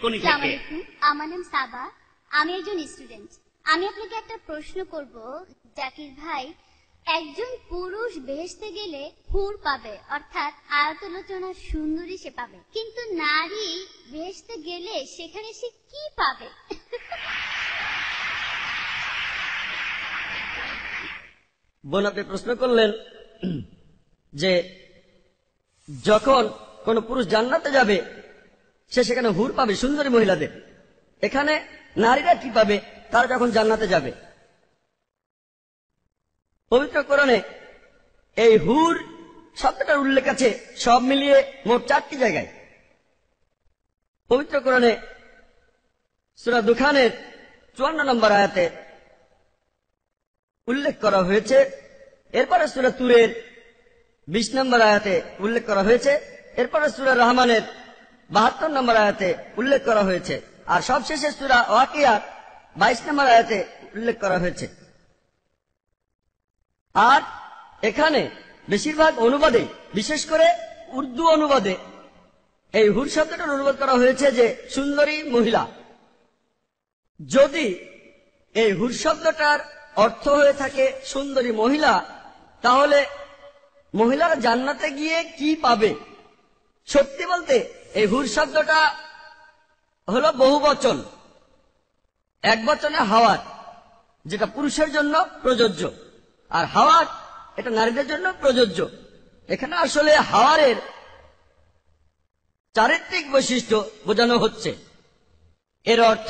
কোনি থেকে? আমার নাম সাবা, আমি একজন স্টুডেন্ট। আমি আপনাকে একটা প্রশ্ন করব জাকির ভাই। একজন পুরুষ বেহেশতে গেলে হুর পাবে, অর্থাৎ আয়তলোচনা সুন্দরী সে পাবে, কিন্তু নারী বেহেশতে গেলে সেখানে সে কি পাবে? বোন, আপনি প্রশ্ন করলেন যে যখন কোন পুরুষ জান্নাতে যাবে সে সেখানে হুর পাবে, সুন্দরী মহিলাদের। এখানে নারীরা কি পাবে তারা যখন জান্নাতে যাবে? পবিত্র কোরআনে এই হুর শব্দটার উল্লেখ আছে সব মিলিয়ে মোট 4টি জায়গায়। পবিত্র কোরআনে সূরা দুখানের 54 নম্বর আয়াতে উল্লেখ করা হয়েছে, এরপরে সূরা তুরের 20 নম্বর আয়াতে উল্লেখ করা হয়েছে, এরপরে সূরা রহমানের 72 নম্বর আয়াতে উল্লেখ করা হয়েছে, আর সবশেষে সূরা ওয়াকিয়ার 22 নম্বর আয়াতে উল্লেখ করা হয়েছে। আর এখানে বেশিরভাগ অনুবাদে, বিশেষ করে উর্দু অনুবাদে, এই হুর শব্দটার অনুবাদ করা হয়েছে যে সুন্দরী মহিলা। যদি এই হুর শব্দটার অর্থ হয়ে থাকে সুন্দরী মহিলা, তাহলে মহিলারা জান্নাতে গিয়ে কি পাবে? সত্যি বলতে এই হুর শব্দটা হলো বহুবচন, এক বচনে হাওয়ার, যেটা পুরুষের জন্য প্রযোজ্য, আর হাওয়ার এটা নারীদের জন্য প্রযোজ্য। এখানে আসলে হাওয়ারের চারিত্রিক বৈশিষ্ট্য বোঝানো হচ্ছে। এর অর্থ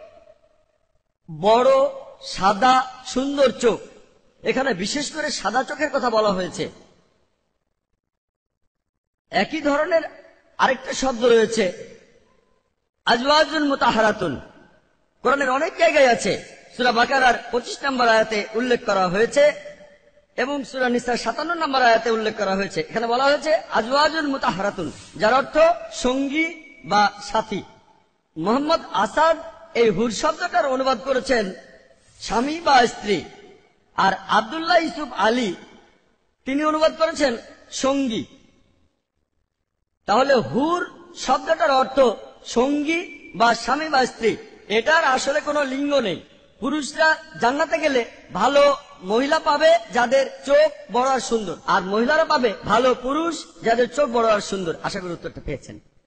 বড়, সাদা, সুন্দর চোখ। এখানে বিশেষ করে সাদা চোখের কথা বলা হয়েছে। একই ধরনের আরেকটা শব্দ রয়েছে আজওয়াজুন মুতাহারাতুন, কোরআনের অনেক জায়গায় আছে। সূরা বাকারার 25 নম্বর আয়াতে উল্লেখ করা হয়েছে এবং সূরা নিসার 57 নম্বর আয়াতে উল্লেখ করা হয়েছে। এখানে বলা হয়েছে আজওয়াজুন মুতাহারাতুন, যার অর্থ সঙ্গী বা সাথী। মোহাম্মদ আসাদ এই হুর শব্দটার অনুবাদ করেছেন স্বামী বা স্ত্রী, আর আব্দুল্লাহ ইউসুফ আলী তিনি অনুবাদ করেছেন সঙ্গী। তাহলে হুর শব্দটার অর্থ সঙ্গী বা স্বামী বা স্ত্রী। এটার আসলে কোনো লিঙ্গ নেই। পুরুষরা জান্নাতে গেলে ভালো মহিলা পাবে যাদের চোখ বড় আর সুন্দর, আর মহিলারা পাবে ভালো পুরুষ যাদের চোখ বড় আর সুন্দর। আশা করি উত্তরটা পেয়েছেন।